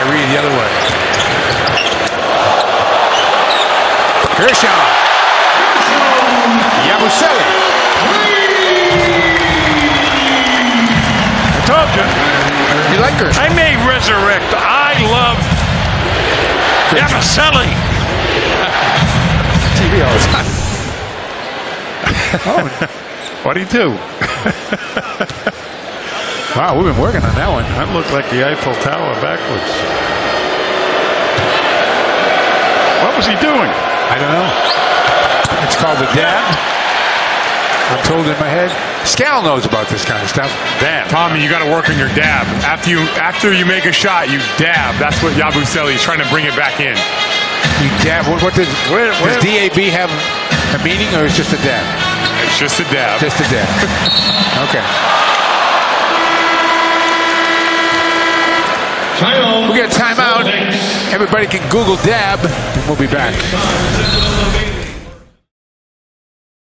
Kyrie the other way. Guerschon Yabusele. I told you. You like her? I may resurrect. I love Yabusele. TV all the time. Oh, What do you do? wow, we've been working on that one. That looked like the Eiffel Tower backwards. What was he doing? I don't know. It's called the dab. I'm told in my head. Scal knows about this kind of stuff. Dab. Tommy, you got to work on your dab. After you make a shot, you dab. That's what Yabusele is trying to bring it back in. You dab. What does DAB have a meaning, or is it just a dab? It's just a dab. Just a dab. Okay. We got a timeout. Everybody can Google dab, and we'll be back.